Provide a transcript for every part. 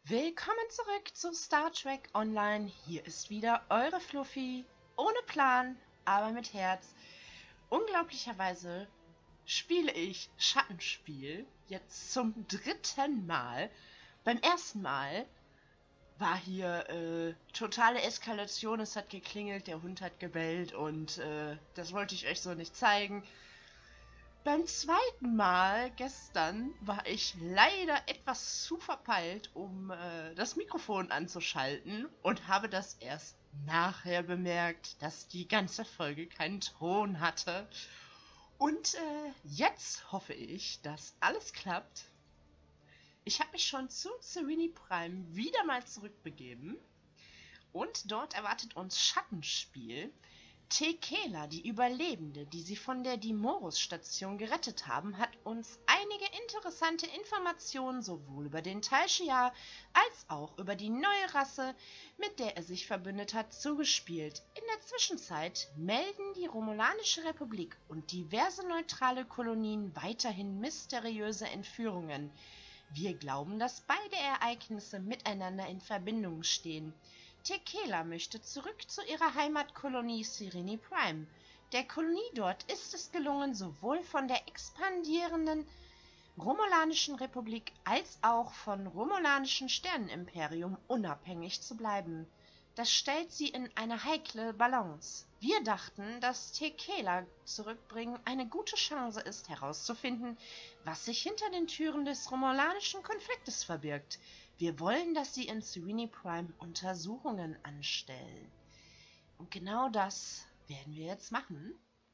Willkommen zurück zu Star Trek Online. Hier ist wieder eure Fluffy. Ohne Plan, aber mit Herz. Unglaublicherweise spiele ich Schattenspiel jetzt zum 3. Mal. Beim ersten Mal war hier totale Eskalation. Es hat geklingelt, der Hund hat gebellt und das wollte ich euch so nicht zeigen. Beim zweiten Mal gestern war ich leider etwas zu verpeilt, um das Mikrofon anzuschalten und habe das erst nachher bemerkt, dass die ganze Folge keinen Ton hatte. Und jetzt hoffe ich, dass alles klappt. Ich habe mich schon zu Serene Prime wieder mal zurückbegeben und dort erwartet uns Schattenspiel. Tekela, die Überlebende, die sie von der Dimorus-Station gerettet haben, hat uns einige interessante Informationen sowohl über den Tal Shiar als auch über die neue Rasse, mit der er sich verbündet hat, zugespielt. In der Zwischenzeit melden die Romulanische Republik und diverse neutrale Kolonien weiterhin mysteriöse Entführungen. Wir glauben, dass beide Ereignisse miteinander in Verbindung stehen. Tekela möchte zurück zu ihrer Heimatkolonie Serene Prime. Der Kolonie dort ist es gelungen, sowohl von der expandierenden Romulanischen Republik als auch vom Romulanischen Sternenimperium unabhängig zu bleiben. Das stellt sie in eine heikle Balance. Wir dachten, dass Tekela zurückbringen eine gute Chance ist, herauszufinden, was sich hinter den Türen des romulanischen Konfliktes verbirgt. Wir wollen, dass sie in Serene Prime Untersuchungen anstellen. Und genau das werden wir jetzt machen.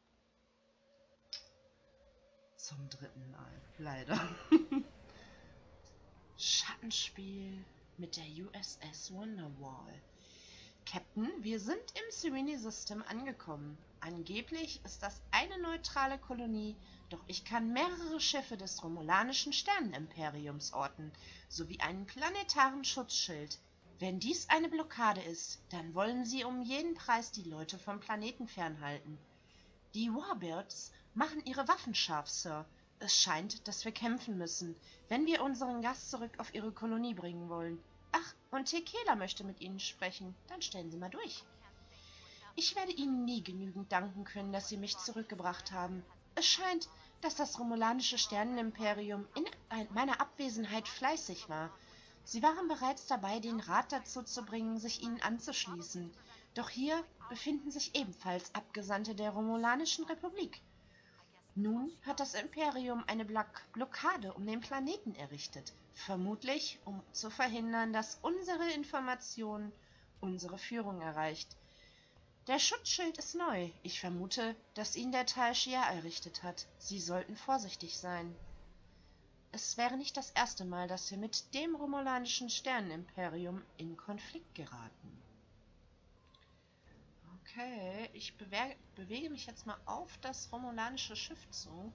Zum 3. Mal, leider. Schattenspiel mit der USS Wonderwall. Captain, wir sind im Serene System angekommen. Angeblich ist das eine neutrale Kolonie, doch ich kann mehrere Schiffe des romulanischen Sternenimperiums orten, sowie einen planetaren Schutzschild. Wenn dies eine Blockade ist, dann wollen sie um jeden Preis die Leute vom Planeten fernhalten. Die Warbirds machen ihre Waffen scharf, Sir. Es scheint, dass wir kämpfen müssen, wenn wir unseren Gast zurück auf ihre Kolonie bringen wollen. Ach, und Tekela möchte mit Ihnen sprechen. Dann stellen Sie mal durch. Ich werde Ihnen nie genügend danken können, dass Sie mich zurückgebracht haben. Es scheint, dass das romulanische Sternenimperium in meiner Abwesenheit fleißig war. Sie waren bereits dabei, den Rat dazu zu bringen, sich Ihnen anzuschließen. Doch hier befinden sich ebenfalls Abgesandte der Romulanischen Republik. Nun hat das Imperium eine Blockade um den Planeten errichtet, vermutlich um zu verhindern, dass unsere Information unsere Führung erreicht. Der Schutzschild ist neu. Ich vermute, dass ihn der Tal Shiar errichtet hat. Sie sollten vorsichtig sein. Es wäre nicht das erste Mal, dass wir mit dem romulanischen Sternenimperium in Konflikt geraten. Okay, ich bewege mich jetzt mal auf das romulanische Schiff zu.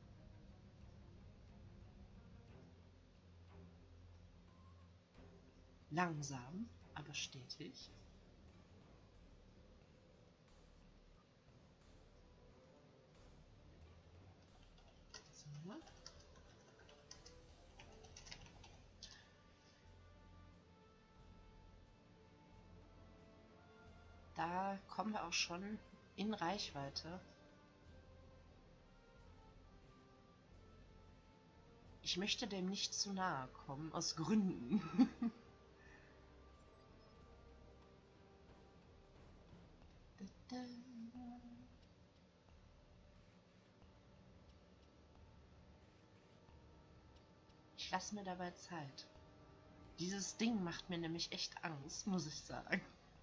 Langsam, aber stetig. So. Da kommen wir auch schon in Reichweite. Ich möchte dem nicht zu nahe kommen, aus Gründen. Ich lasse mir dabei Zeit. Dieses Ding macht mir nämlich echt Angst, muss ich sagen.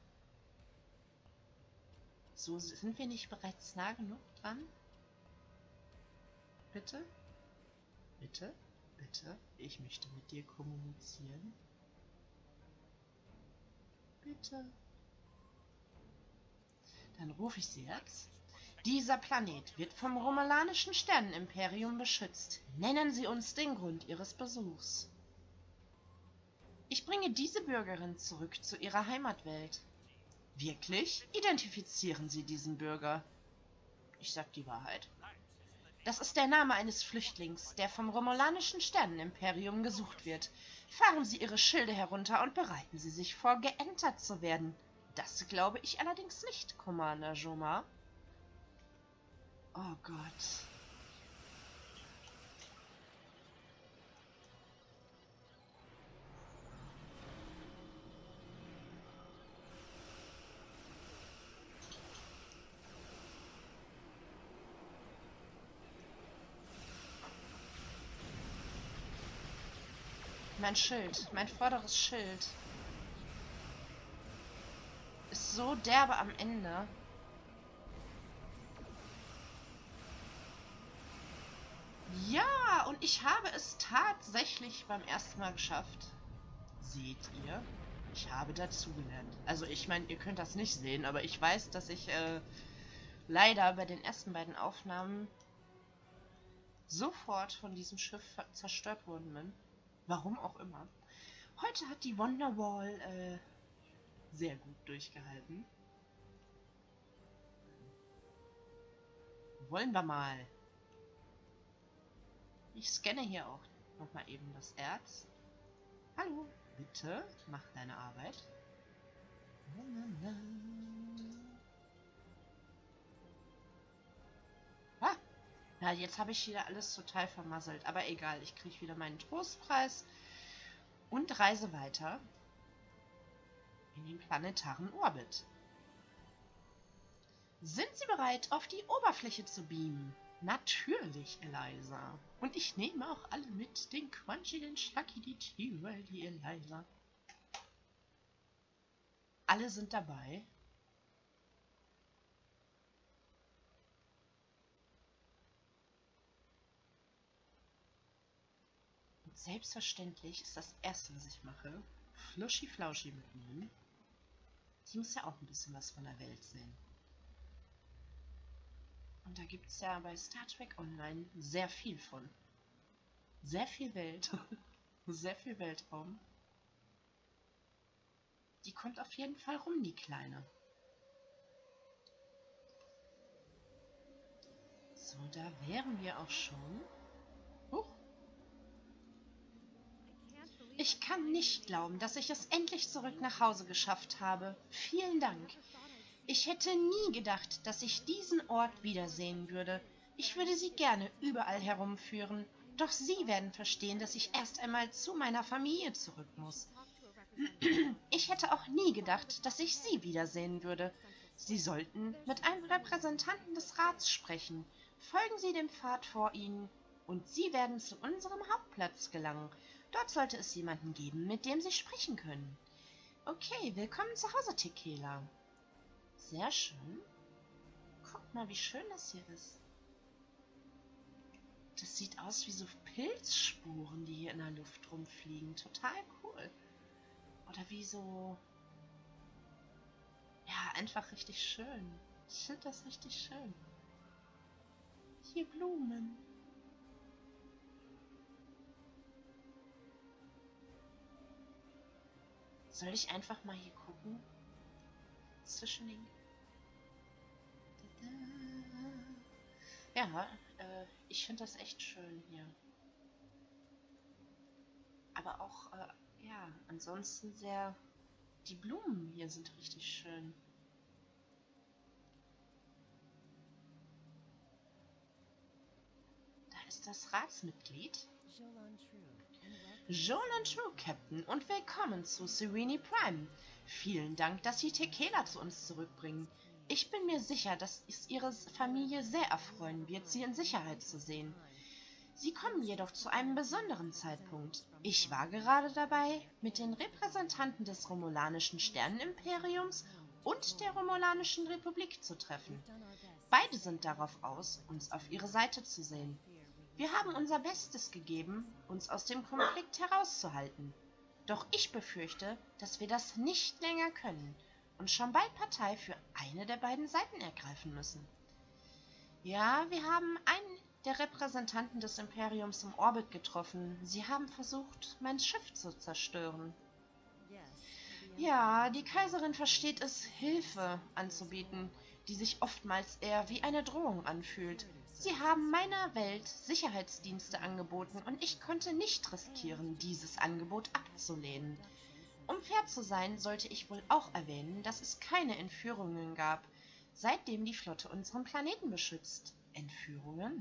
So, sind wir nicht bereits nah genug dran? Bitte? Bitte? Bitte? Ich möchte mit dir kommunizieren. Bitte? Dann rufe ich sie jetzt. Dieser Planet wird vom romulanischen Sternenimperium beschützt. Nennen Sie uns den Grund Ihres Besuchs. Ich bringe diese Bürgerin zurück zu ihrer Heimatwelt. Wirklich? Identifizieren Sie diesen Bürger. Ich sag die Wahrheit. Das ist der Name eines Flüchtlings, der vom romulanischen Sternenimperium gesucht wird. Fahren Sie Ihre Schilde herunter und bereiten Sie sich vor, geentert zu werden. Das glaube ich allerdings nicht, Commander Joma. Oh Gott. Mein Schild, mein vorderes Schild ist so derbe am Ende. Ja, und ich habe es tatsächlich beim ersten Mal geschafft. Seht ihr? Ich habe dazugelernt. Also ich meine, ihr könnt das nicht sehen, aber ich weiß, dass ich leider bei den ersten beiden Aufnahmen sofort von diesem Schiff zerstört worden bin. Warum auch immer. Heute hat die Wonderwall sehr gut durchgehalten. Wollen wir mal. Ich scanne hier auch nochmal eben das Erz. Hallo, bitte, mach deine Arbeit. Ah, ja, jetzt habe ich wieder alles total vermasselt. Aber egal, ich kriege wieder meinen Trostpreis und reise weiter in den planetaren Orbit. Sind Sie bereit, auf die Oberfläche zu beamen? Natürlich, Eliza. Und ich nehme auch alle mit, den Quanchi, den Schlucky, die T-Rail, die Eliza. Alle sind dabei. Und selbstverständlich ist das Erste, was ich mache, Fluschi Flauschi mitnehmen. Die muss ja auch ein bisschen was von der Welt sehen. Und da gibt es ja bei Star Trek Online sehr viel von. Sehr viel Welt. Sehr viel Weltraum. Die kommt auf jeden Fall rum, die Kleine. So, da wären wir auch schon. Huch. Ich kann nicht glauben, dass ich es endlich zurück nach Hause geschafft habe. Vielen Dank. Ich hätte nie gedacht, dass ich diesen Ort wiedersehen würde. Ich würde Sie gerne überall herumführen. Doch Sie werden verstehen, dass ich erst einmal zu meiner Familie zurück muss. Ich hätte auch nie gedacht, dass ich Sie wiedersehen würde. Sie sollten mit einem Repräsentanten des Rats sprechen. Folgen Sie dem Pfad vor Ihnen, und Sie werden zu unserem Hauptplatz gelangen. Dort sollte es jemanden geben, mit dem Sie sprechen können. Okay, willkommen zu Hause, Tequila. Sehr schön. Guckt mal, wie schön das hier ist. Das sieht aus wie so Pilzspuren, die hier in der Luft rumfliegen. Total cool. Oder wie so... Ja, einfach richtig schön. Ich finde das richtig schön. Hier Blumen. Soll ich einfach mal hier gucken? Zwischen den... Ja, ich finde das echt schön hier. Aber auch, ja, ansonsten sehr... Die Blumen hier sind richtig schön. Da ist das Ratsmitglied. Jolan True, Captain, und willkommen zu Serene Prime. Vielen Dank, dass Sie Tequila zu uns zurückbringen. Ich bin mir sicher, dass es Ihre Familie sehr erfreuen wird, Sie in Sicherheit zu sehen. Sie kommen jedoch zu einem besonderen Zeitpunkt. Ich war gerade dabei, mit den Repräsentanten des romulanischen Sternenimperiums und der romulanischen Republik zu treffen. Beide sind darauf aus, uns auf ihre Seite zu sehen. Wir haben unser Bestes gegeben, uns aus dem Konflikt herauszuhalten. Doch ich befürchte, dass wir das nicht länger können und schon bald Partei für eine der beiden Seiten ergreifen müssen. Ja, wir haben einen der Repräsentanten des Imperiums im Orbit getroffen. Sie haben versucht, mein Schiff zu zerstören. Ja, die Kaiserin versteht es, Hilfe anzubieten, die sich oftmals eher wie eine Drohung anfühlt. Sie haben meiner Welt Sicherheitsdienste angeboten und ich konnte nicht riskieren, dieses Angebot abzulehnen. Um fair zu sein, sollte ich wohl auch erwähnen, dass es keine Entführungen gab, seitdem die Flotte unseren Planeten beschützt. Entführungen?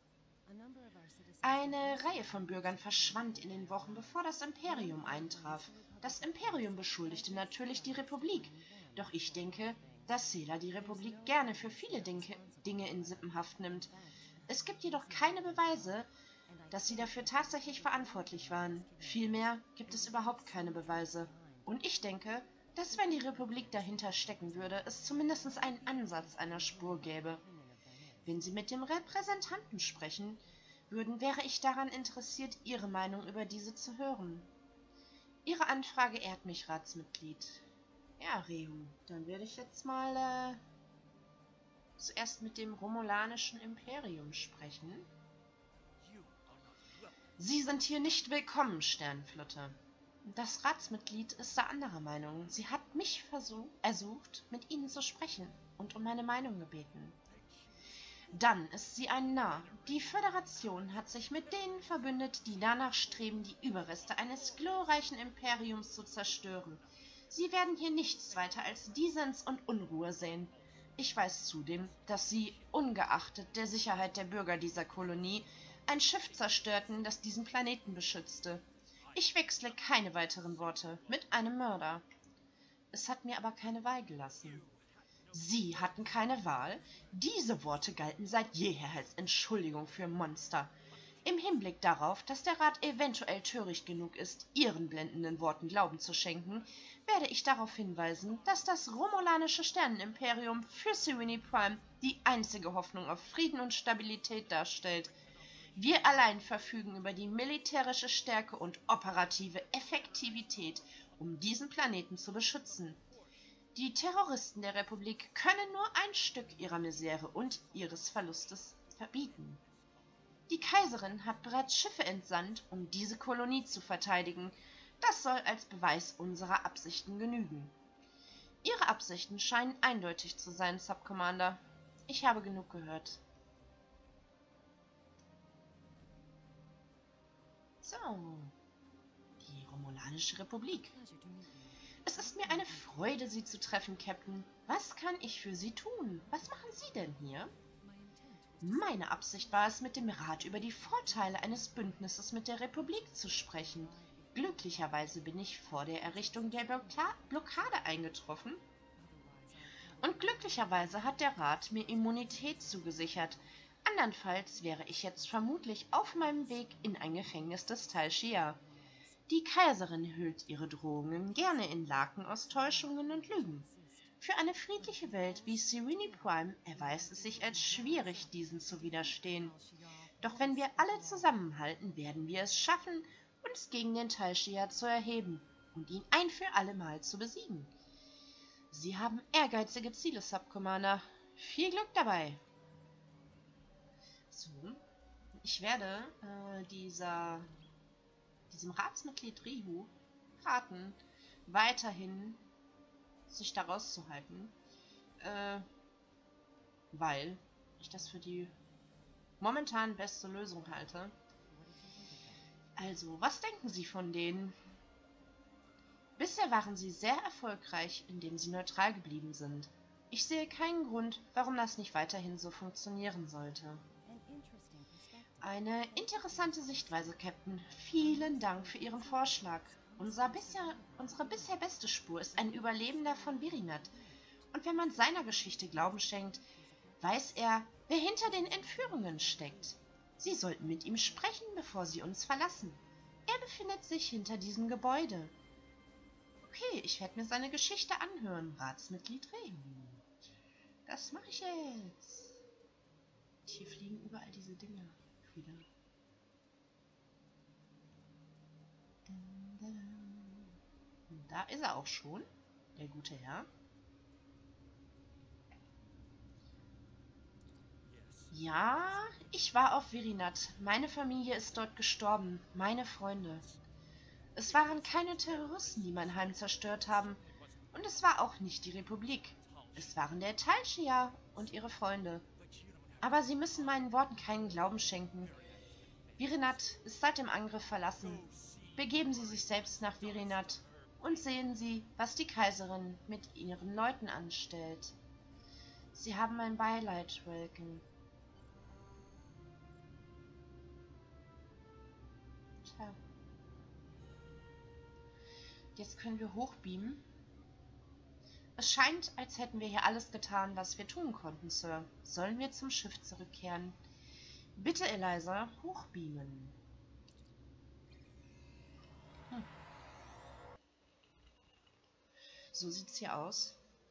Eine Reihe von Bürgern verschwand in den Wochen, bevor das Imperium eintraf. Das Imperium beschuldigte natürlich die Republik, doch ich denke, dass Sela die Republik gerne für viele Dinge in Sippenhaft nimmt. Es gibt jedoch keine Beweise, dass sie dafür tatsächlich verantwortlich waren. Vielmehr gibt es überhaupt keine Beweise. Und ich denke, dass wenn die Republik dahinter stecken würde, es zumindest einen Ansatz einer Spur gäbe. Wenn Sie mit dem Repräsentanten sprechen würden, wäre ich daran interessiert, Ihre Meinung über diese zu hören. Ihre Anfrage ehrt mich, Ratsmitglied. Ja, Rehu, dann werde ich jetzt mal zuerst mit dem romulanischen Imperium sprechen. Sie sind hier nicht willkommen, Sternenflotte. Das Ratsmitglied ist da anderer Meinung. Sie hat mich ersucht, mit Ihnen zu sprechen und um meine Meinung gebeten. Dann ist sie ein Narr. Die Föderation hat sich mit denen verbündet, die danach streben, die Überreste eines glorreichen Imperiums zu zerstören. Sie werden hier nichts weiter als Dissens und Unruhe sehen. Ich weiß zudem, dass sie, ungeachtet der Sicherheit der Bürger dieser Kolonie, ein Schiff zerstörten, das diesen Planeten beschützte. Ich wechsle keine weiteren Worte mit einem Mörder. Es hat mir aber keine Wahl gelassen. Sie hatten keine Wahl? Diese Worte galten seit jeher als Entschuldigung für Monster. Im Hinblick darauf, dass der Rat eventuell töricht genug ist, Ihren blendenden Worten Glauben zu schenken, werde ich darauf hinweisen, dass das romulanische Sternenimperium für Serene Prime die einzige Hoffnung auf Frieden und Stabilität darstellt. Wir allein verfügen über die militärische Stärke und operative Effektivität, um diesen Planeten zu beschützen. Die Terroristen der Republik können nur ein Stück ihrer Misere und ihres Verlustes verbieten. Die Kaiserin hat bereits Schiffe entsandt, um diese Kolonie zu verteidigen. Das soll als Beweis unserer Absichten genügen. Ihre Absichten scheinen eindeutig zu sein, Subcommander. Ich habe genug gehört. So, die Romulanische Republik. Es ist mir eine Freude, Sie zu treffen, Captain. Was kann ich für Sie tun? Was machen Sie denn hier? Meine Absicht war es, mit dem Rat über die Vorteile eines Bündnisses mit der Republik zu sprechen. Glücklicherweise bin ich vor der Errichtung der Blockade eingetroffen. Und glücklicherweise hat der Rat mir Immunität zugesichert. Andernfalls wäre ich jetzt vermutlich auf meinem Weg in ein Gefängnis des Tal Shia. Die Kaiserin hüllt ihre Drohungen gerne in Laken aus Täuschungen und Lügen. Für eine friedliche Welt wie Serene Prime erweist es sich als schwierig, diesen zu widerstehen. Doch wenn wir alle zusammenhalten, werden wir es schaffen, uns gegen den Tal Shia zu erheben und ihn ein für alle Mal zu besiegen. Sie haben ehrgeizige Ziele, Subcommander. Viel Glück dabei! So, ich werde diesem Ratsmitglied Rihu raten, weiterhin sich da rauszuhalten, weil ich das für die momentan beste Lösung halte. Also, was denken Sie von denen? Bisher waren sie sehr erfolgreich, indem sie neutral geblieben sind. Ich sehe keinen Grund, warum das nicht weiterhin so funktionieren sollte. Eine interessante Sichtweise, Captain. Vielen Dank für Ihren Vorschlag. Unsere bisher beste Spur ist ein Überlebender von Virinat. Und wenn man seiner Geschichte Glauben schenkt, weiß er, wer hinter den Entführungen steckt. Sie sollten mit ihm sprechen, bevor Sie uns verlassen. Er befindet sich hinter diesem Gebäude. Okay, ich werde mir seine Geschichte anhören, Ratsmitglied Rehn. Das mache ich jetzt. Hier fliegen überall diese Dinge wieder. Und da ist er auch schon, der gute Herr. Ja, ich war auf Virinat. Meine Familie ist dort gestorben, meine Freunde. Es waren keine Terroristen, die mein Heim zerstört haben. Und es war auch nicht die Republik. Es waren der Tal Shia und ihre Freunde. Aber Sie müssen meinen Worten keinen Glauben schenken. Virinat ist seit dem Angriff verlassen. Begeben Sie sich selbst nach Virinat und sehen Sie, was die Kaiserin mit ihren Leuten anstellt. Sie haben mein Beileid, Welken. Tja. Jetzt können wir hochbeamen. Es scheint, als hätten wir hier alles getan, was wir tun konnten, Sir. Sollen wir zum Schiff zurückkehren? Bitte, Eliza, hochbeamen. So sieht's hier aus.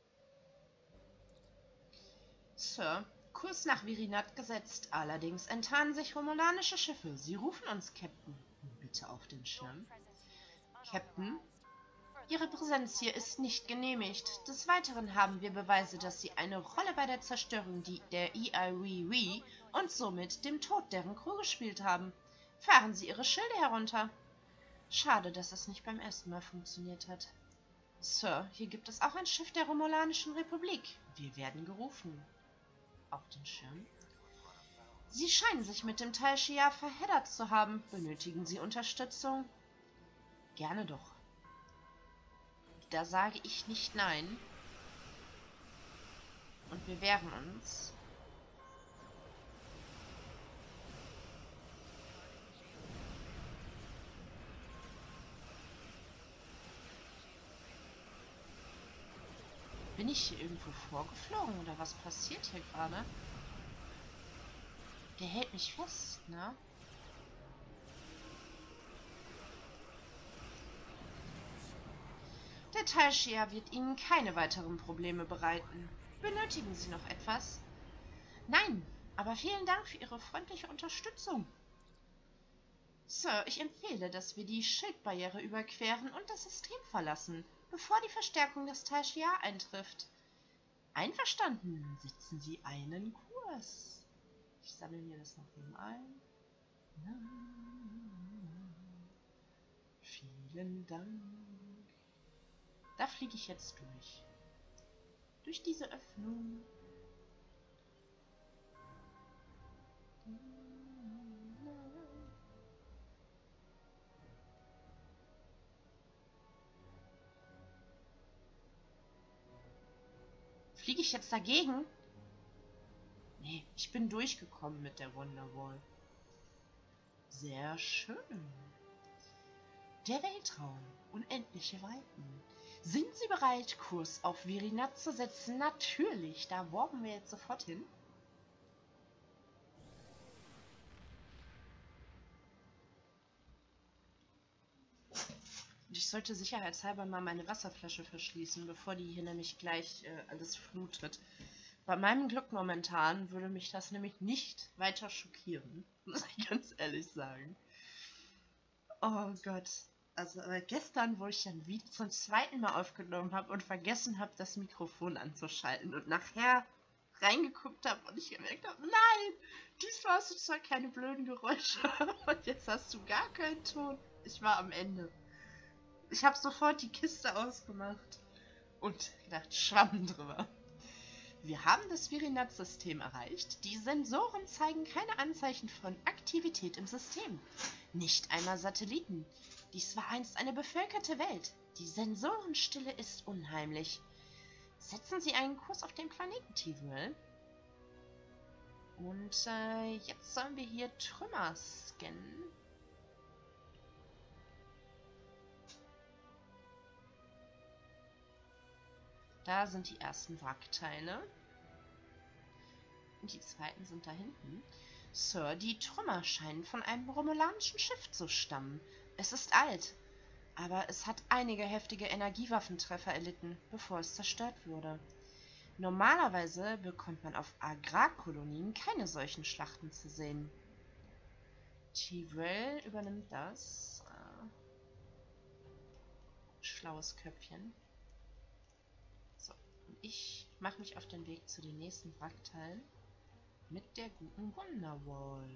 Sir, Kurs nach Virinat gesetzt. Allerdings enttarnen sich romulanische Schiffe. Sie rufen uns, Captain. Bitte auf den Schirm. Captain? Ihre Präsenz hier ist nicht genehmigt. Des Weiteren haben wir Beweise, dass Sie eine Rolle bei der Zerstörung der EIWW und somit dem Tod deren Crew gespielt haben. Fahren Sie Ihre Schilde herunter. Schade, dass es nicht beim ersten Mal funktioniert hat. Sir, hier gibt es auch ein Schiff der Romulanischen Republik. Wir werden gerufen. Auf den Schirm. Sie scheinen sich mit dem Tal Shia verheddert zu haben. Benötigen Sie Unterstützung? Gerne doch. Da sage ich nicht nein. Und wir wehren uns. Bin ich hier irgendwo vorgeflogen oder was passiert hier gerade? Der hält mich fest, ne? Der Tal Shia wird Ihnen keine weiteren Probleme bereiten. Benötigen Sie noch etwas? Nein, aber vielen Dank für Ihre freundliche Unterstützung. Sir, ich empfehle, dass wir die Schildbarriere überqueren und das System verlassen, bevor die Verstärkung des Tal Shia eintrifft. Einverstanden, setzen Sie einen Kurs. Ich sammle mir das noch eben ein. Vielen Dank. Da fliege ich jetzt durch. Durch diese Öffnung. Fliege ich jetzt dagegen? Nee, ich bin durchgekommen mit der Wonderwall. Sehr schön. Der Weltraum. Unendliche Weiten. Sind Sie bereit, Kurs auf Virinat zu setzen? Natürlich, da warpen wir jetzt sofort hin. Ich sollte sicherheitshalber mal meine Wasserflasche verschließen, bevor die hier nämlich gleich alles flutet. Bei meinem Glück momentan würde mich das nämlich nicht weiter schockieren, muss ich ganz ehrlich sagen. Oh Gott. Also gestern, wo ich dann wieder zum zweiten Mal aufgenommen habe und vergessen habe, das Mikrofon anzuschalten und nachher reingeguckt habe und ich gemerkt habe, nein, diesmal hast du zwar keine blöden Geräusche und jetzt hast du gar keinen Ton. Ich war am Ende. Ich habe sofort die Kiste ausgemacht und gedacht, Schwamm drüber. Wir haben das Virinat-System erreicht. Die Sensoren zeigen keine Anzeichen von Aktivität im System. Nicht einmal Satelliten. Dies war einst eine bevölkerte Welt. Die Sensorenstille ist unheimlich. Setzen Sie einen Kurs auf den Planeten Tivol. Und jetzt sollen wir hier Trümmer scannen. Da sind die ersten Wrackteile. Und die zweiten sind da hinten. Sir, die Trümmer scheinen von einem romulanischen Schiff zu stammen. Es ist alt, aber es hat einige heftige Energiewaffentreffer erlitten, bevor es zerstört wurde. Normalerweise bekommt man auf Agrarkolonien keine solchen Schlachten zu sehen. Tivol übernimmt das. Schlaues Köpfchen. So, und ich mache mich auf den Weg zu den nächsten Wrackteilen mit der guten Wonderwall.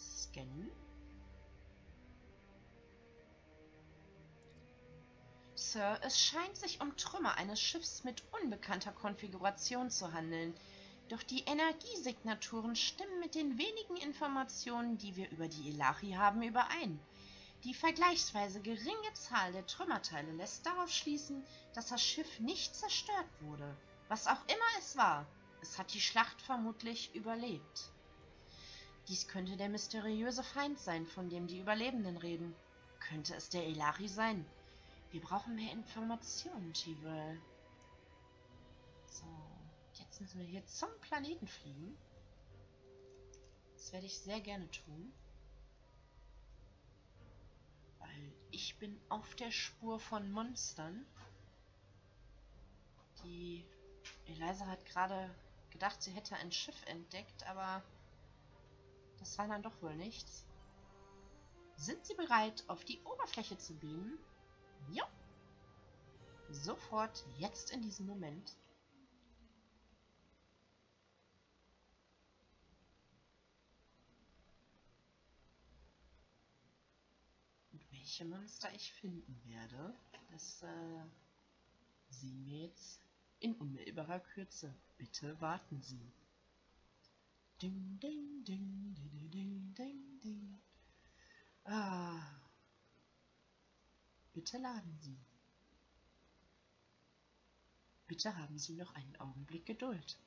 Scannen. Sir, es scheint sich um Trümmer eines Schiffs mit unbekannter Konfiguration zu handeln. Doch die Energiesignaturen stimmen mit den wenigen Informationen, die wir über die Elachi haben, überein. Die vergleichsweise geringe Zahl der Trümmerteile lässt darauf schließen, dass das Schiff nicht zerstört wurde. Was auch immer es war, es hat die Schlacht vermutlich überlebt. Dies könnte der mysteriöse Feind sein, von dem die Überlebenden reden. Könnte es der Elachi sein? Wir brauchen mehr Informationen, Tyrell. So, jetzt müssen wir hier zum Planeten fliegen. Das werde ich sehr gerne tun. Weil ich bin auf der Spur von Monstern. Die Eliza hat gerade gedacht, sie hätte ein Schiff entdeckt, aber das war dann doch wohl nichts. Sind Sie bereit, auf die Oberfläche zu beamen? Ja. Sofort, jetzt in diesem Moment. Und welche Monster ich finden werde, das sehen wir jetzt in unmittelbarer Kürze. Bitte warten Sie. Ding, ding, ding, ding, ding, ding, ding. Ah. Bitte laden Sie. Bitte haben Sie noch einen Augenblick Geduld.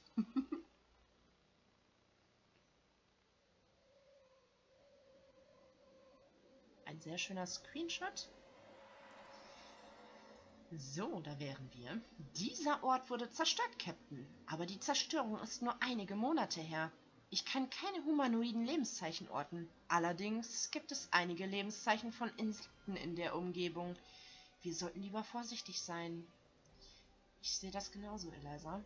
Ein sehr schöner Screenshot. So, da wären wir. Dieser Ort wurde zerstört, Captain. Aber die Zerstörung ist nur einige Monate her. Ich kann keine humanoiden Lebenszeichen orten. Allerdings gibt es einige Lebenszeichen von Insekten in der Umgebung. Wir sollten lieber vorsichtig sein. Ich sehe das genauso, Eliza.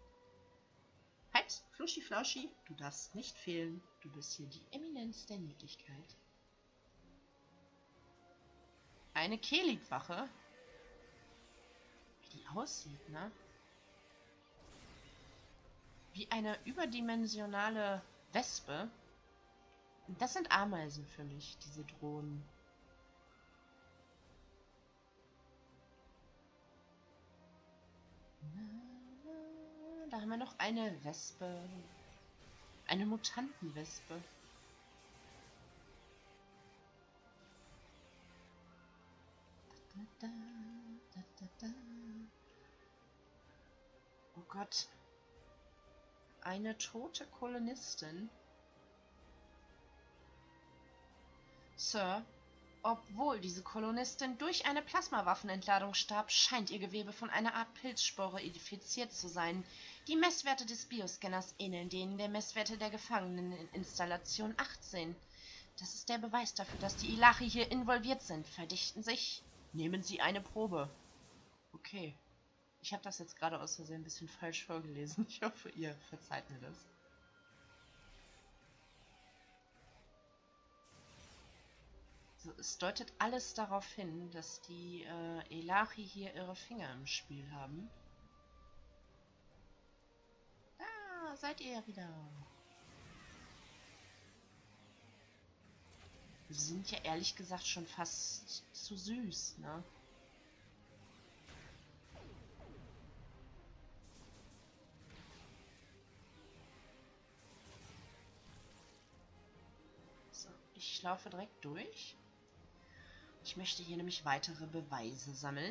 Halt, Fluschi Flauschi, du darfst nicht fehlen. Du bist hier die Eminenz der Niedlichkeit. Eine Kelid-Wache? Wie die aussieht, ne? Wie eine überdimensionale Wespe. Das sind Ameisen für mich, diese Drohnen. Da haben wir noch eine Wespe. Eine Mutantenwespe. Oh Gott. Eine tote Kolonistin. Sir, obwohl diese Kolonistin durch eine Plasmawaffenentladung starb, scheint ihr Gewebe von einer Art Pilzspore infiziert zu sein. Die Messwerte des Bioscanners ähneln denen der Messwerte der Gefangenen in Installation 18. Das ist der Beweis dafür, dass die Elachi hier involviert sind. Verdichten sich. Nehmen Sie eine Probe. Okay. Ich habe das jetzt gerade aus Versehen ein bisschen falsch vorgelesen. Ich hoffe, ihr verzeiht mir das. So, es deutet alles darauf hin, dass die Elachi hier ihre Finger im Spiel haben. Da seid ihr ja wieder. Sie sind ja ehrlich gesagt schon fast zu süß, ne? So, ich laufe direkt durch. Ich möchte hier nämlich weitere Beweise sammeln.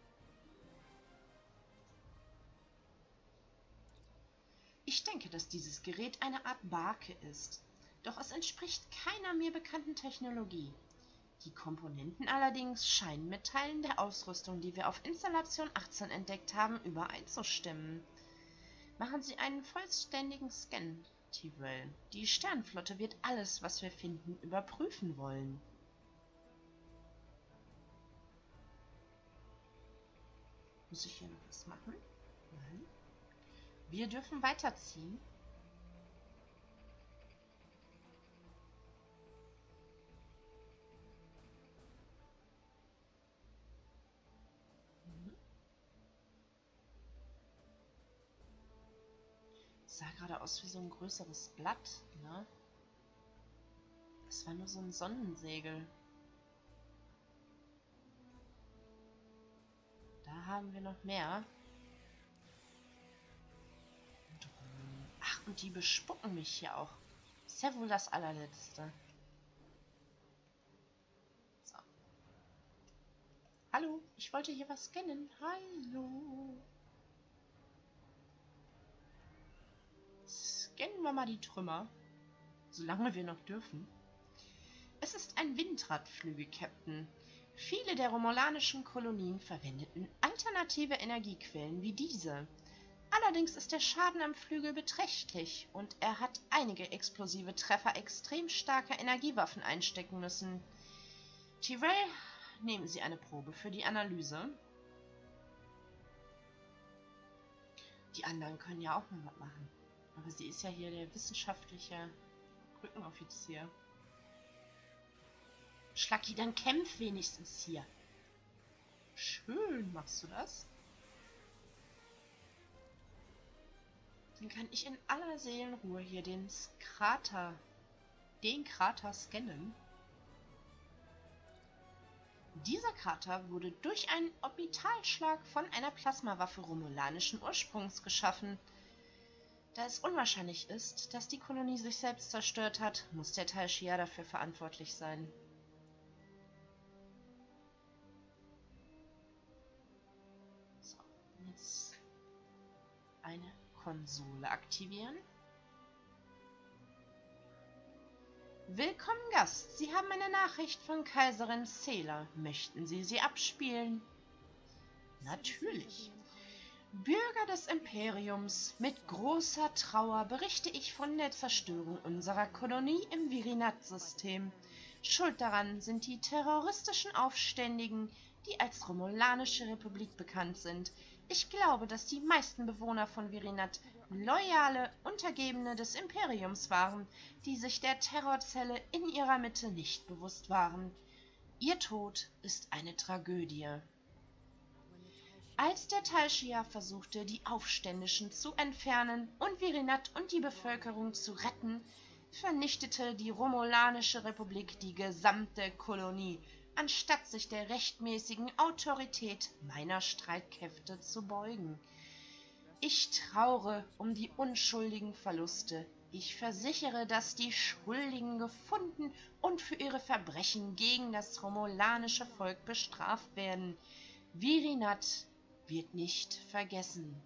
Ich denke, dass dieses Gerät eine Art Barke ist. Doch es entspricht keiner mir bekannten Technologie. Die Komponenten allerdings scheinen mit Teilen der Ausrüstung, die wir auf Installation 18 entdeckt haben, übereinzustimmen. Machen Sie einen vollständigen Scan, Tyrell. Die Sternenflotte wird alles, was wir finden, überprüfen wollen. Muss ich hier noch was machen? Nein. Wir dürfen weiterziehen. Das sah gerade aus wie so ein größeres Blatt, ne? Das war nur so ein Sonnensegel. haben wir noch mehr? Ach, und die bespucken mich hier auch. Ist ja wohl das allerletzte. So. Hallo, ich wollte hier was scannen. Hallo. Scannen wir mal die Trümmer. Solange wir noch dürfen. Es ist ein Windradflügel, Captain. Viele der romulanischen Kolonien verwendeten alternative Energiequellen wie diese. Allerdings ist der Schaden am Flügel beträchtlich und er hat einige explosive Treffer extrem starker Energiewaffen einstecken müssen. Tyrell, nehmen Sie eine Probe für die Analyse. Die anderen können ja auch mal was machen. Aber sie ist ja hier der wissenschaftliche Brückenoffizier. Schlacki, dann kämpf wenigstens hier. Schön machst du das. Dann kann ich in aller Seelenruhe hier den Krater scannen. Dieser Krater wurde durch einen Orbitalschlag von einer Plasmawaffe romulanischen Ursprungs geschaffen. Da es unwahrscheinlich ist, dass die Kolonie sich selbst zerstört hat, muss der Tal Shiar dafür verantwortlich sein. So, jetzt eine Konsole aktivieren. Willkommen, Gast. Sie haben eine Nachricht von Kaiserin Sela. Möchten Sie sie abspielen? Natürlich. Bürger des Imperiums, mit großer Trauer berichte ich von der Zerstörung unserer Kolonie im Virinat-System. Schuld daran sind die terroristischen Aufständigen, die als Romulanische Republik bekannt sind. Ich glaube, dass die meisten Bewohner von Virinat loyale Untergebene des Imperiums waren, die sich der Terrorzelle in ihrer Mitte nicht bewusst waren. Ihr Tod ist eine Tragödie. Als der Tal Shiar versuchte, die Aufständischen zu entfernen und Virinat und die Bevölkerung zu retten, vernichtete die Romulanische Republik die gesamte Kolonie, anstatt sich der rechtmäßigen Autorität meiner Streitkräfte zu beugen. Ich traure um die unschuldigen Verluste. Ich versichere, dass die Schuldigen gefunden und für ihre Verbrechen gegen das romulanische Volk bestraft werden. Virinat wird nicht vergessen.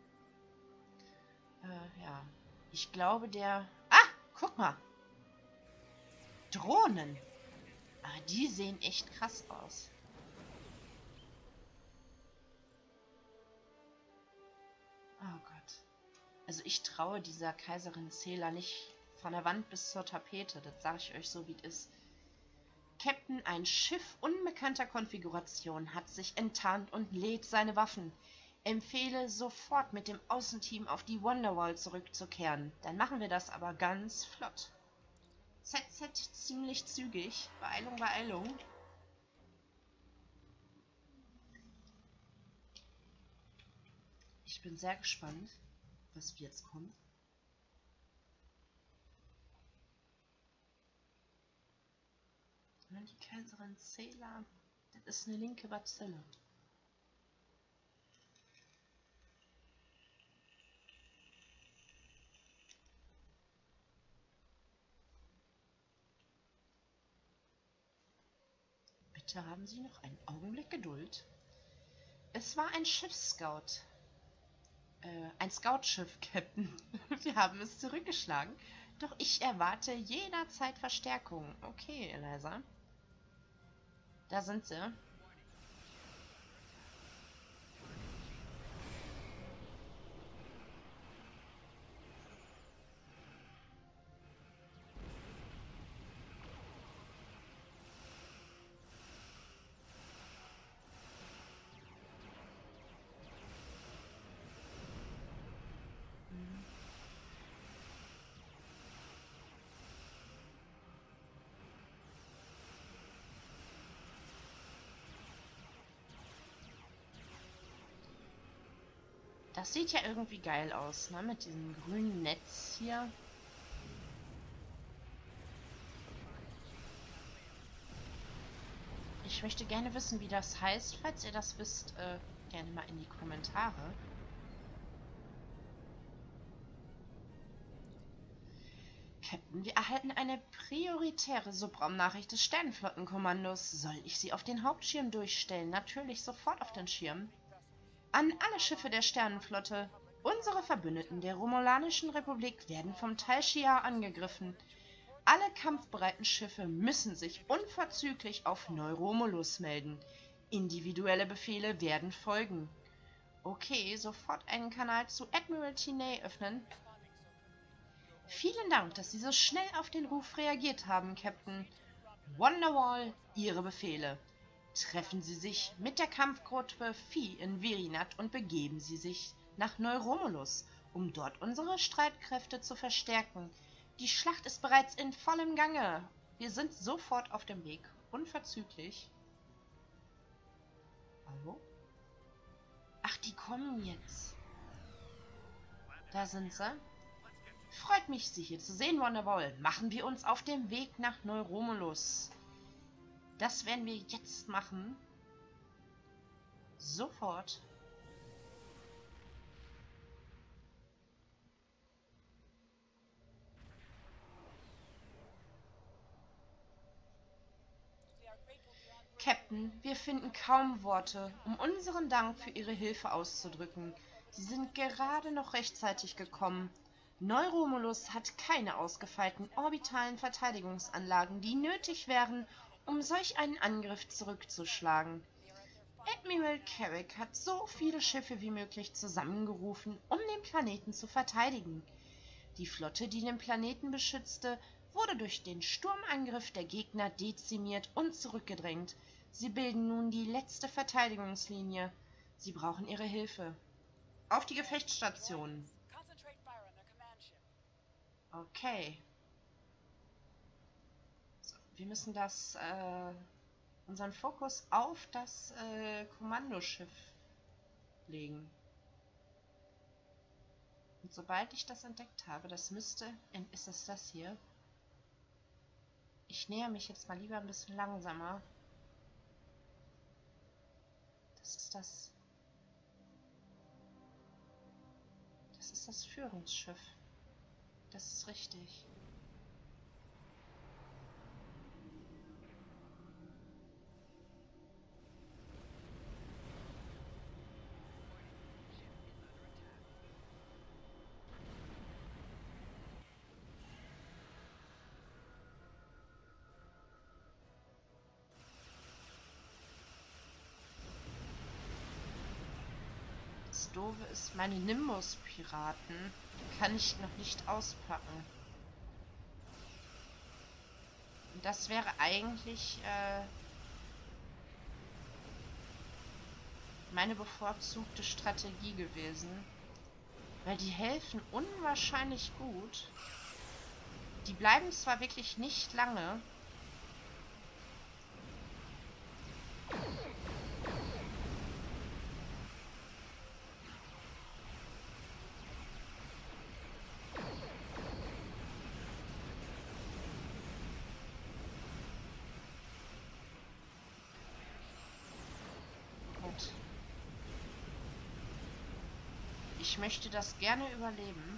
Ja. Ich glaube, der... Ah, guck mal. Drohnen. Ah, die sehen echt krass aus. Oh Gott. Also ich traue dieser Kaiserin Sela nicht von der Wand bis zur Tapete. Das sage ich euch so, wie es ist. Captain, ein Schiff unbekannter Konfiguration hat sich enttarnt und lädt seine Waffen. Empfehle sofort mit dem Außenteam auf die Wonderwall zurückzukehren. Dann machen wir das aber ganz flott. ZZ ziemlich zügig. Beeilung, Beeilung. Ich bin sehr gespannt, was jetzt kommt. Die Kaiserin Sela, das ist eine linke Bazille. Bitte haben Sie noch einen Augenblick Geduld. Es war ein Schiffsscout. Ein Scoutschiff, Captain. Wir haben es zurückgeschlagen. Doch ich erwarte jederzeit Verstärkung. Okay, Eliza. Da sind sie. Das sieht ja irgendwie geil aus, ne? Mit diesem grünen Netz hier. Ich möchte gerne wissen, wie das heißt. Falls ihr das wisst, gerne mal in die Kommentare. Captain, wir erhalten eine prioritäre Subraumnachricht des Sternenflottenkommandos. Soll ich sie auf den Hauptschirm durchstellen? Natürlich sofort auf den Schirm. An alle Schiffe der Sternenflotte. Unsere Verbündeten der Romulanischen Republik werden vom Tal Shiar angegriffen. Alle kampfbereiten Schiffe müssen sich unverzüglich auf Neu-Romulus melden. Individuelle Befehle werden folgen. Okay, sofort einen Kanal zu Admiral Tinay öffnen. Vielen Dank, dass Sie so schnell auf den Ruf reagiert haben, Captain. Wonderwall, Ihre Befehle. Treffen Sie sich mit der Kampfgruppe Phi in Virinat und begeben Sie sich nach Neu-Romulus, um dort unsere Streitkräfte zu verstärken. Die Schlacht ist bereits in vollem Gange. Wir sind sofort auf dem Weg. Unverzüglich. Hallo? Ach, die kommen jetzt. Da sind sie. Freut mich, Sie hier zu sehen, Wonderwall. Machen wir uns auf dem Weg nach Neu-Romulus. Das werden wir jetzt machen. Sofort. Captain, wir finden kaum Worte, um unseren Dank für Ihre Hilfe auszudrücken. Sie sind gerade noch rechtzeitig gekommen. Neu-Romulus hat keine ausgefeilten orbitalen Verteidigungsanlagen, die nötig wären, um solch einen Angriff zurückzuschlagen. Admiral Carrick hat so viele Schiffe wie möglich zusammengerufen, um den Planeten zu verteidigen. Die Flotte, die den Planeten beschützte, wurde durch den Sturmangriff der Gegner dezimiert und zurückgedrängt. Sie bilden nun die letzte Verteidigungslinie. Sie brauchen Ihre Hilfe. Auf die Gefechtsstationen. Okay. So, wir müssen unseren Fokus auf das Kommandoschiff legen. Und sobald ich das entdeckt habe, ist es das hier? Ich näher mich jetzt mal lieber ein bisschen langsamer. Das ist das Führungsschiff. Das ist richtig. Das Doofe ist, meine Nimbus-Piraten kann ich noch nicht auspacken. Und das wäre eigentlich meine bevorzugte Strategie gewesen. Weil die helfen unwahrscheinlich gut. Die bleiben zwar wirklich nicht lange. Ich möchte das gerne überleben.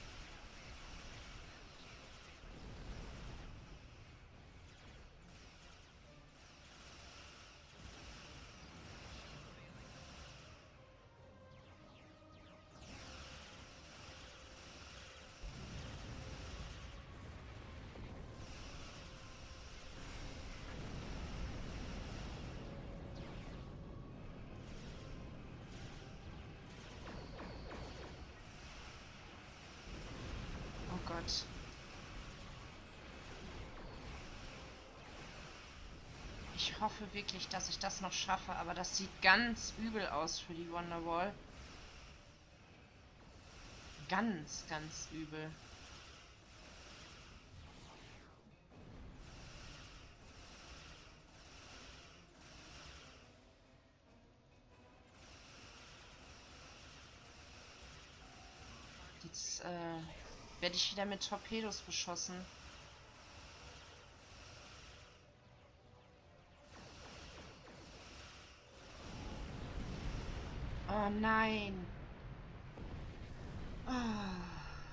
Gott. Ich hoffe wirklich, dass ich das noch schaffe, aber das sieht ganz übel aus für die Wonderwall. Ganz, ganz übel. Jetzt werde ich wieder mit Torpedos beschossen. Oh nein. Ah.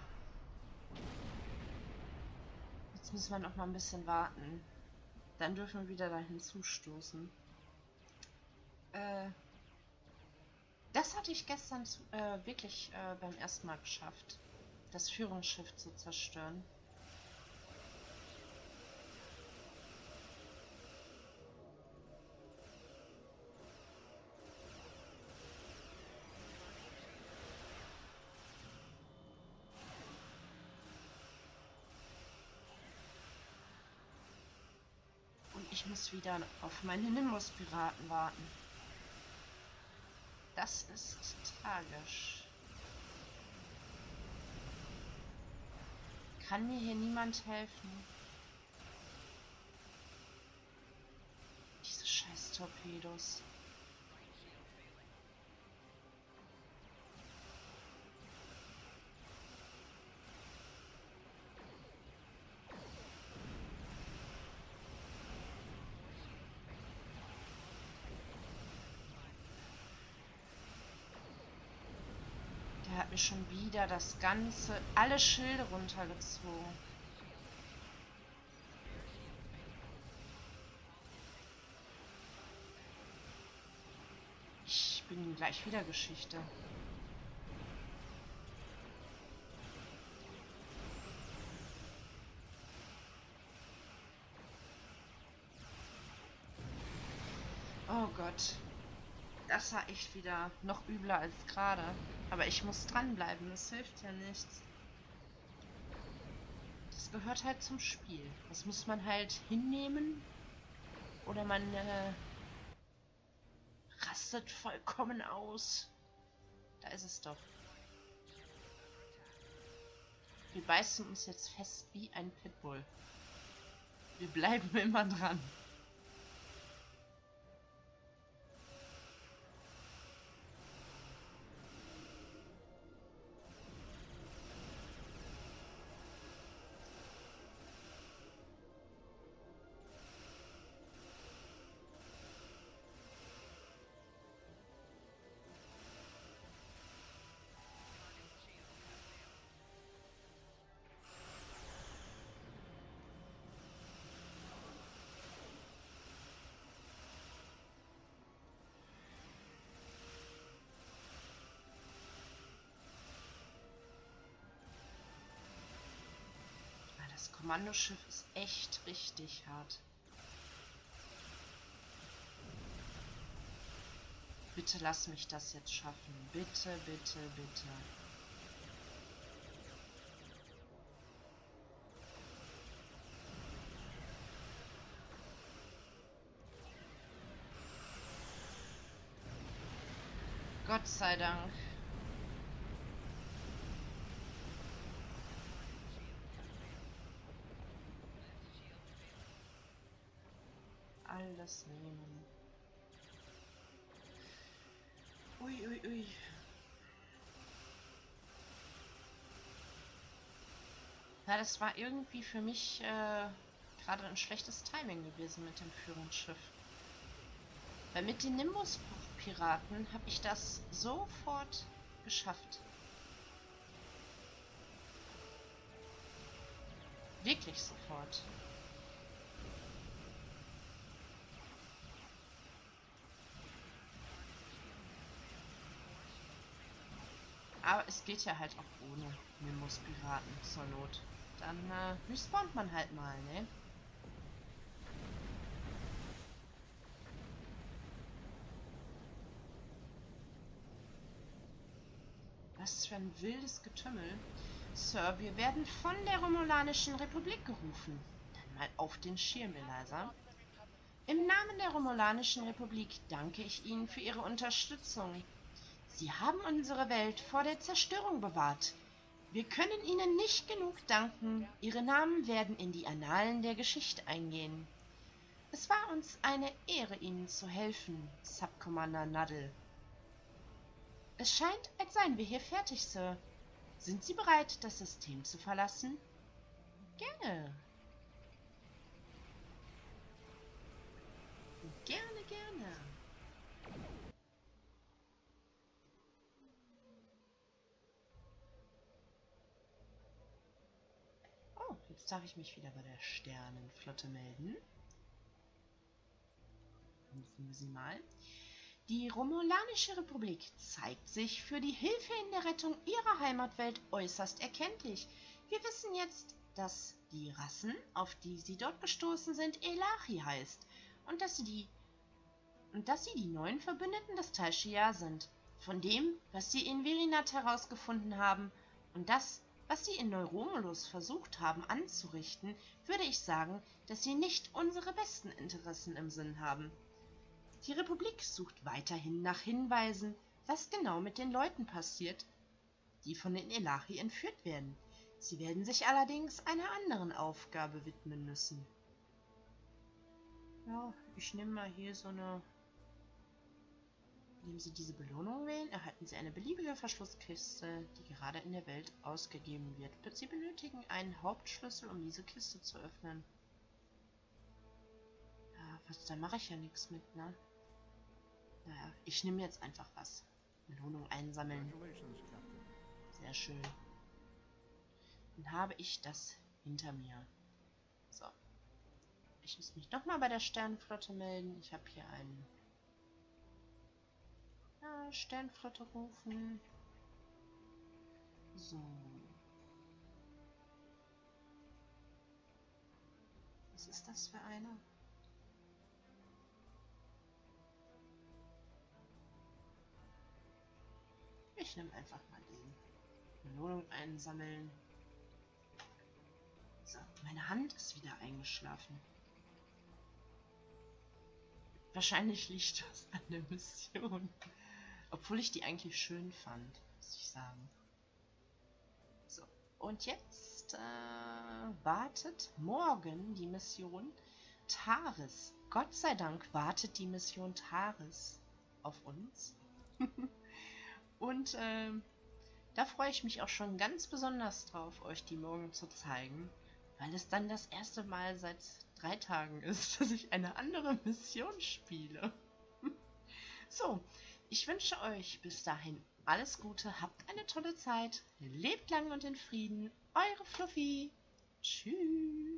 Jetzt müssen wir noch mal ein bisschen warten. Dann dürfen wir wieder dahin zustoßen. Das hatte ich gestern wirklich beim ersten Mal geschafft. Das Führungsschiff zu zerstören. Ich muss wieder auf meine Nimbus-Piraten warten. Das ist tragisch. Kann mir hier niemand helfen? Diese scheiß Torpedos. Der hat mir schon wieder alle Schilde runtergezogen. Ich bin gleich wieder Geschichte. Oh Gott. Das war echt wieder noch übler als gerade. Aber ich muss dranbleiben, das hilft ja nichts. Das gehört halt zum Spiel. Das muss man halt hinnehmen. Oder man rastet vollkommen aus. Da ist es doch. Wir beißen uns jetzt fest wie ein Pitbull. Wir bleiben immer dran. Das Kommandoschiff ist echt richtig hart. Bitte lass mich das jetzt schaffen. Bitte, bitte, bitte. Gott sei Dank. Alles nehmen. Ui, ui, ui. Ja, das war irgendwie für mich gerade ein schlechtes Timing gewesen mit dem Führungsschiff. Weil mit den Nimbus-Piraten habe ich das sofort geschafft. Wirklich sofort. Aber es geht ja halt auch ohne Nimbus-Piraten zur Not. Dann respawnt man halt mal, ne? Was für ein wildes Getümmel. Sir, wir werden von der Romulanischen Republik gerufen. Dann mal auf den Schirm, Eliza. Im Namen der Romulanischen Republik danke ich Ihnen für Ihre Unterstützung. Sie haben unsere Welt vor der Zerstörung bewahrt. Wir können Ihnen nicht genug danken. Ihre Namen werden in die Annalen der Geschichte eingehen. Es war uns eine Ehre, Ihnen zu helfen, Subcommander Nuddle. Es scheint, als seien wir hier fertig, Sir. Sind Sie bereit, das System zu verlassen? Gerne. Gerne, gerne. Jetzt darf ich mich wieder bei der Sternenflotte melden. Rufen wir sie mal. Die Romulanische Republik zeigt sich für die Hilfe in der Rettung ihrer Heimatwelt äußerst erkenntlich. Wir wissen jetzt, dass die Rassen, auf die sie dort gestoßen sind, Elachi heißt und dass sie die neuen Verbündeten des Tal Shiar sind. Von dem, was sie in Virinat herausgefunden haben und das, was sie in Neuromulus versucht haben anzurichten, würde ich sagen, dass sie nicht unsere besten Interessen im Sinn haben. Die Republik sucht weiterhin nach Hinweisen, was genau mit den Leuten passiert, die von den Elachi entführt werden. Sie werden sich allerdings einer anderen Aufgabe widmen müssen. Ja, ich nehme mal hier so eine... Indem Sie diese Belohnung wählen, erhalten Sie eine beliebige Verschlusskiste, die gerade in der Welt ausgegeben wird. Sie benötigen einen Hauptschlüssel, um diese Kiste zu öffnen. Ja, da mache ich ja nichts mit, ne? Naja, ich nehme jetzt einfach was. Belohnung einsammeln. Sehr schön. Dann habe ich das hinter mir. So. Ich muss mich nochmal bei der Sternenflotte melden. Ich habe hier einen... Ja, Sternenflotte rufen. So. Was ist das für eine? Ich nehme einfach mal den. Belohnung einsammeln. So, meine Hand ist wieder eingeschlafen. Wahrscheinlich liegt das an der Mission. Obwohl ich die eigentlich schön fand, muss ich sagen. So, und jetzt wartet morgen die Mission Taris. Gott sei Dank wartet die Mission Taris auf uns. Und da freue ich mich auch schon ganz besonders drauf, euch die morgen zu zeigen, weil es dann das erste Mal seit 3 Tagen ist, dass ich eine andere Mission spiele. So, ich wünsche euch bis dahin alles Gute, habt eine tolle Zeit, lebt lang und in Frieden, eure Fluffy. Tschüss.